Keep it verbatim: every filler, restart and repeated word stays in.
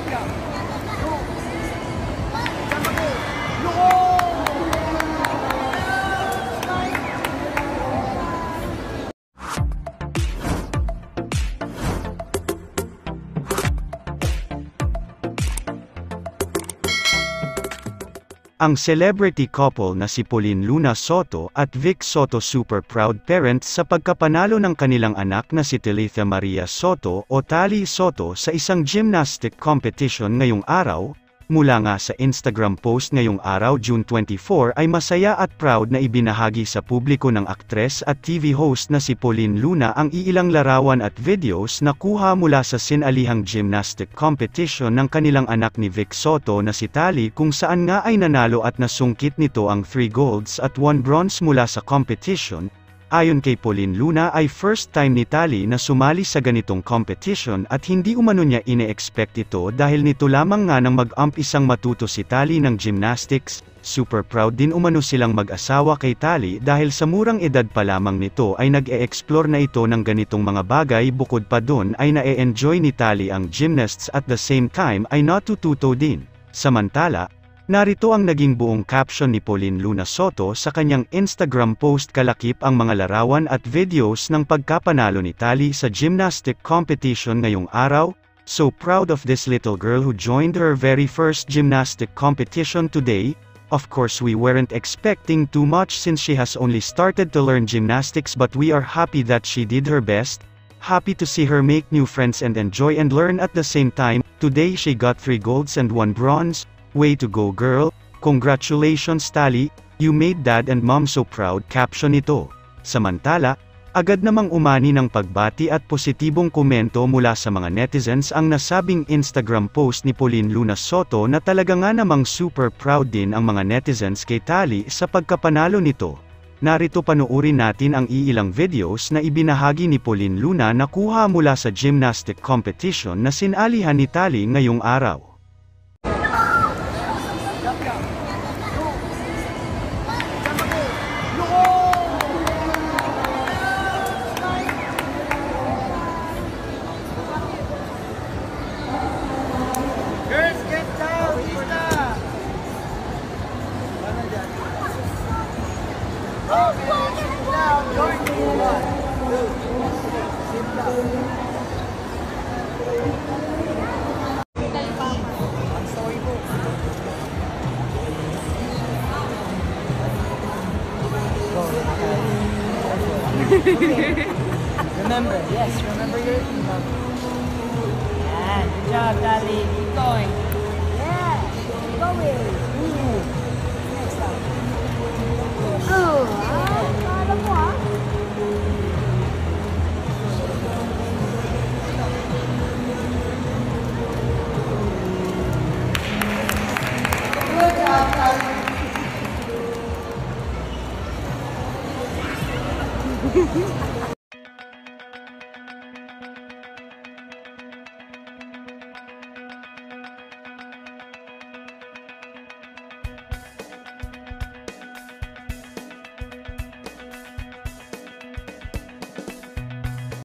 Ang celebrity couple na si Pauline Luna Soto at Vic Soto super proud parents sa pagkapanalo ng kanilang anak na si Talitha Maria Soto o Tali Soto sa isang gymnastic competition ngayong araw. Mula nga sa Instagram post ngayong araw June twenty-four ay masaya at proud na ibinahagi sa publiko ng aktres at T V host na si Pauline Luna ang iilang larawan at videos na kuha mula sa sinalihang gymnastic competition ng kanilang anak ni Vic Soto na si Tali kung saan nga ay nanalo at nasungkit nito ang three golds at one bronze mula sa competition. Ayon kay Pauline Luna ay first time ni Tali na sumali sa ganitong competition at hindi umano niya ine-expect ito dahil nito lamang nga nang mag-umpisang matuto si Tali ng gymnastics. Super proud din umano silang mag-asawa kay Tali dahil sa murang edad pa lamang nito ay nag-e-explore na ito ng ganitong mga bagay, bukod pa dun ay na-e-enjoy ni Tali ang gymnasts at the same time ay natututo din. Samantala, narito ang naging buong caption ni Pauline Luna Soto sa kanyang Instagram post kalakip ang mga larawan at videos ng pagkapanalo ni Tali sa gymnastic competition ngayong araw. So proud of this little girl who joined her very first gymnastic competition today. Of course we weren't expecting too much since she has only started to learn gymnastics, but we are happy that she did her best. Happy to see her make new friends and enjoy and learn at the same time. Today she got three golds and one bronze. Way to go girl, congratulations Tali, you made dad and mom so proud, caption ito. Samantala, agad namang umani ng pagbati at positibong komento mula sa mga netizens ang nasabing Instagram post ni Pauline Luna Soto na talaga nga namang super proud din ang mga netizens kay Tali sa pagkapanalo nito. Narito panuorin natin ang iilang videos na ibinahagi ni Pauline Luna na kuha mula sa gymnastic competition na sinalihan ni Tali ngayong araw. Remember, yes, remember your email. Yeah, good job, Tali. Keep going. Yeah, keep going. Ooh. Next time. Oh, ah, kala mo ah. Good job, Tali.